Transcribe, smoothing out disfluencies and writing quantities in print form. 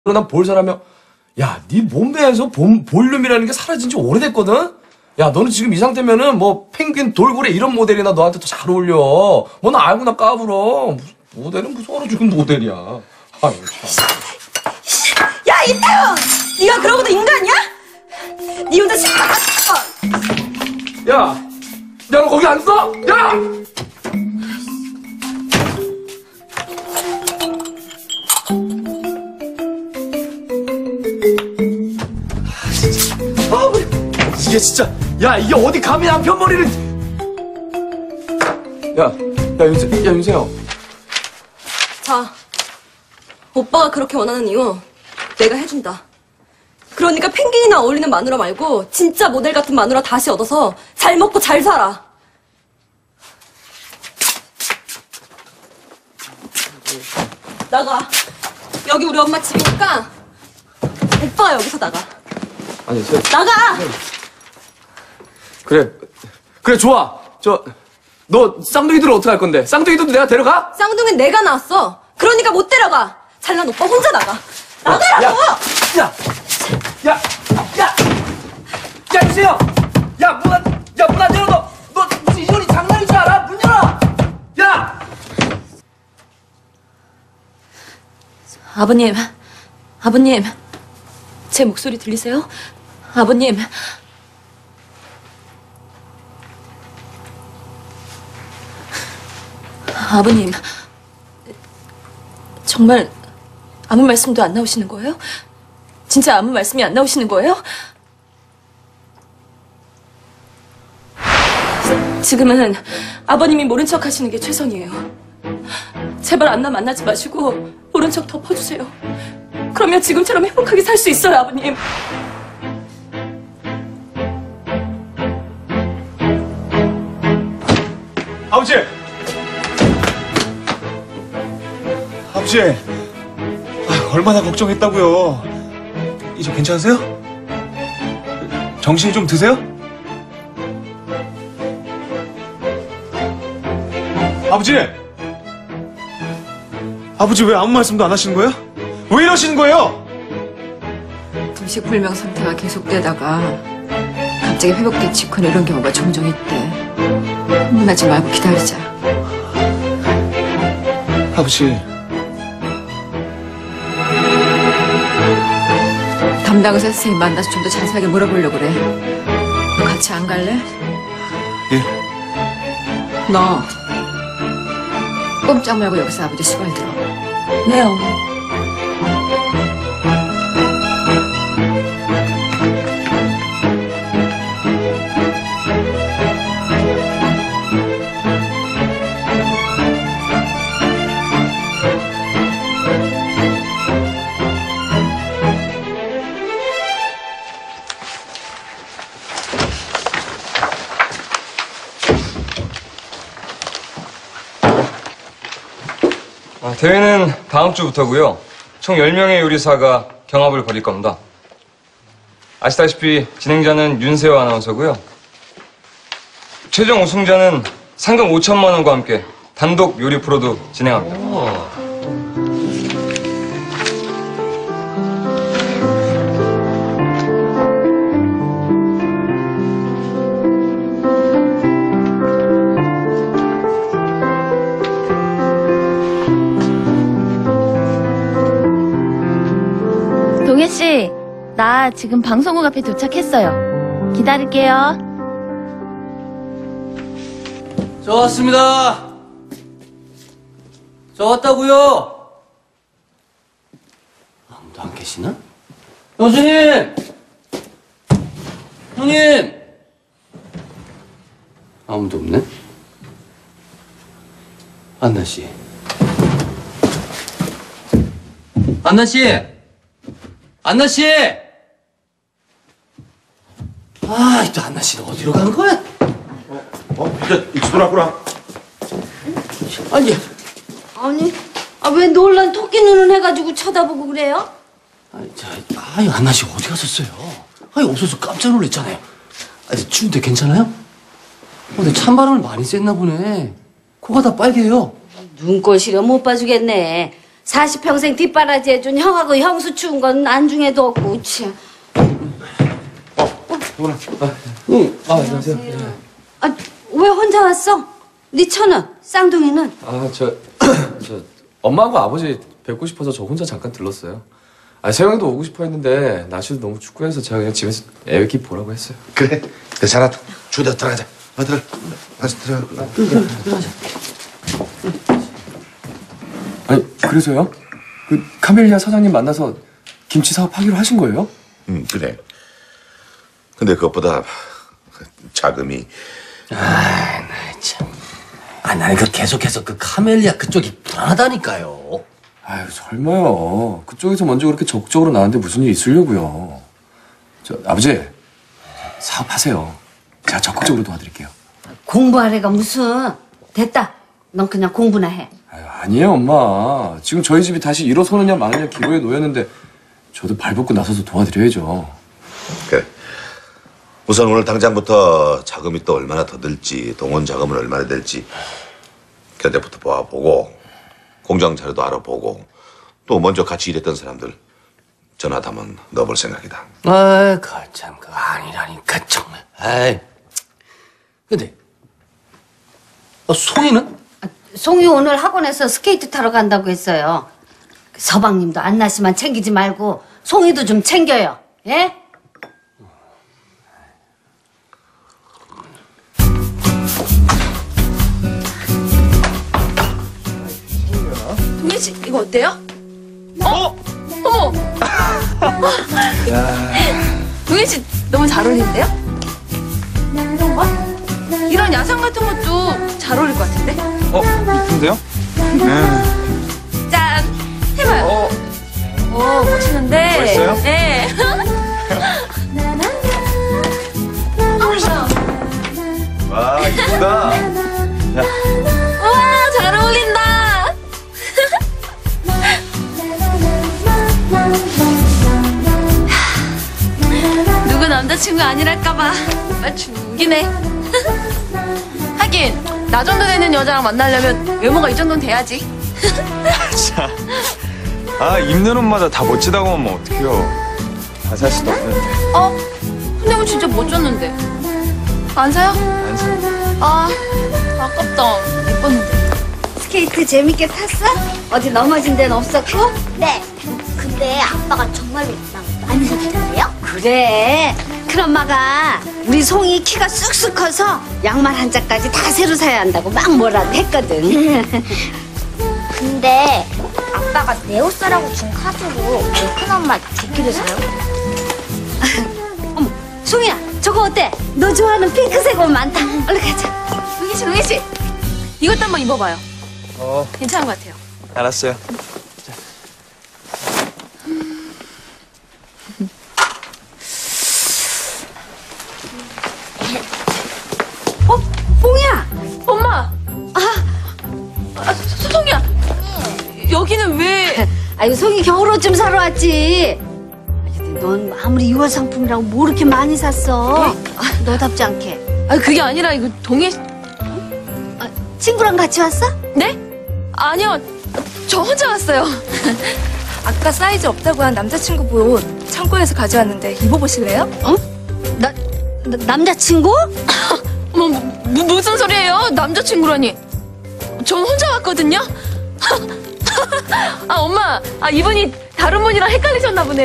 난 볼 사람이야. 야, 네 몸매에서 볼륨이라는 게 사라진 지 오래됐거든? 야, 너는 지금 이 상태면은 뭐 펭귄 돌고래 이런 모델이나 너한테 더 잘 어울려. 뭐 나 알고나 까불어. 모델은 무슨 얼어 죽은 모델이야. 아유, 참. 야, 이태영! 네가 그러고도 인간이야? 네 혼자 시끄러워. 야, 너 거기 안 써? 야! 이게 진짜, 야, 이게 어디 감히 남편 머리를. 야, 윤세야. 자, 오빠가 그렇게 원하는 이유 내가 해준다. 그러니까 펭귄이나 어울리는 마누라 말고 진짜 모델 같은 마누라 다시 얻어서 잘 먹고 잘 살아. 나가. 여기 우리 엄마 집이니까 오빠가 여기서 나가. 아니, 나가! 그래, 좋아. 너 쌍둥이들은 어떡할 건데? 쌍둥이들도 내가 데려가? 쌍둥이는 내가 낳았어. 그러니까 못 데려가. 잘난 오빠 혼자 나가. 나가라고! 야, 윤세야! 문 안 열어, 너 무슨 이혼이 장난인 줄 알아? 문 열어! 야! 아버님, 제 목소리 들리세요? 아버님. 아버님, 정말 아무 말씀도 안 나오시는 거예요? 진짜 아무 말씀이 안 나오시는 거예요? 지금은 아버님이 모른 척 하시는 게 최선이에요. 제발 안나 만나지 마시고 모른 척 덮어주세요. 그러면 지금처럼 행복하게 살 수 있어요, 아버님. 아버지! 아버지! 얼마나 걱정했다고요. 이제 괜찮으세요? 정신이 좀 드세요? 아버지! 아버지 왜 아무 말씀도 안 하시는 거예요? 왜 이러시는 거예요? 의식불명 상태가 계속되다가 갑자기 회복돼 직후에 이런 경우가 종종 있대. 흥분하지 말고 기다리자. 아버지, 담당 의사 선생님 만나서 좀 더 자세하게 물어보려고 그래. 너 같이 안 갈래? 예. 너 꼼짝 말고 여기서 아버지 수발 들어. 네, 어머니. 대회는 다음 주부터고요. 총 10명의 요리사가 경합을 벌일 겁니다. 아시다시피 진행자는 윤세호 아나운서고요. 최종 우승자는 상금 5천만 원과 함께 단독 요리 프로도 진행합니다. 동혜씨, 나 지금 방송국 앞에 도착했어요. 기다릴게요. 저 왔습니다. 저 왔다고요. 아무도 안 계시나? 교수님! 형님! 아무도 없네? 안나씨. 안나씨! 안나씨! 아, 또 안나씨는 어디로 간 거야? 이제 일찍 돌아왔구나. 아니, 왜 놀란 토끼 눈을 해가지고 쳐다보고 그래요? 안나씨 어디 갔었어요? 없어서 깜짝 놀랐잖아요. 추운데 괜찮아요? 근데 찬바람을 많이 쐈나 보네. 코가 다 빨개요. 눈꼴 시려 못 봐주겠네. 40평생 뒷바라지 해준 형하고 형수 추운 건 안중에도 없고, 치. 안녕하세요. 아, 왜 혼자 왔어? 네 처는, 쌍둥이는? 저 엄마하고 아버지 뵙고 싶어서 저 혼자 잠깐 들렀어요. 세영이도 오고 싶어 했는데 날씨도 너무 춥고 해서 제가 그냥 집에서 애기 보라고 했어요. 그래. 잘했다. 주다 들어가자. 들어가. 다시 들어가. 아니, 그래서요? 그 카멜리아 사장님 만나서 김치 사업하기로 하신 거예요? 그래. 근데 그것보다 자금이. 나는 계속해서 그 카멜리아 그쪽이 불안하다니까요. 아유, 설마요. 그쪽에서 먼저 그렇게 적극적으로 나왔는데 무슨 일이 있으려고요. 아버지, 사업하세요. 제가 적극적으로 도와드릴게요. 공부하래가 무슨. 됐다. 넌 그냥 공부나 해. 아니에요, 엄마. 지금 저희 집이 다시 일어서느냐 마느냐 기로에 놓였는데 저도 발벗고 나서서 도와드려야죠. 그래. 우선 오늘 당장부터 자금이 또 얼마나 더 들지, 동원 자금은 얼마나 될지 견적부터 보아보고 공장 자료도 알아보고 또 먼저 같이 일했던 사람들 전화도 한번 넣어볼 생각이다. 참, 그거 아니라니까, 정말. 아이. 근데, 송이는? 송이 오늘 학원에서 스케이트 타러 간다고 했어요. 서방님도 안나 씨만 챙기지 말고 송이도 좀 챙겨요. 예? 동현 씨, 이거 어때요? 어머! 동현 씨 너무 잘 어울리는데요? 이런 야상 같은 것도 잘 어울릴 것 같은데? 이쁜데요? 짠! 해봐요. 멋있는데. 멋있어요? 네. 와, 이쁘다. 우와, 잘 어울린다. 누구 남자친구 아니랄까봐 정말 죽이네. 하긴 나 정도 되는 여자랑 만나려면 외모가 이 정도는 돼야지. 입는 옷마다 다 멋지다고 하면 어떡해요. 다 살 수도 없는데. 근데 이거 진짜 못 줬는데. 안 사요? 안 사. 아깝다. 예뻤는데. 스케이트 재밌게 탔어? 어디 넘어진 데는 없었고? 네. 근데 아빠가 정말로 많이 사주던데요? 그래. 큰엄마가 우리 송이 키가 쑥쑥 커서 양말 한 짝까지 다 새로 사야 한다고 막 뭐라고 했거든. 근데 아빠가 내 옷 사라고 준 카드로 왜 큰엄마 조끼를 사요? 어머, 송이야, 저거 어때? 너 좋아하는 핑크색 옷 많다. 얼른 가자. 동희 씨. 이것도 한번 입어봐요. 괜찮은 것 같아요. 알았어요. 봉이야. 엄마! 소송이야! 여기는 왜... 아이고, 송이 겨울옷 좀 사러 왔지. 넌 아무리 6월 상품이라고 뭐 이렇게 많이 샀어? 너답지 않게. 그게 아니라 이거 동해... 친구랑 같이 왔어? 네? 아니요. 저 혼자 왔어요. 아까 사이즈 없다고 한 남자친구 옷 창고에서 가져왔는데 입어보실래요? 남자친구? 무슨 소리예요? 남자친구라니. 전 혼자 왔거든요? 엄마. 이분이 다른 분이랑 헷갈리셨나 보네.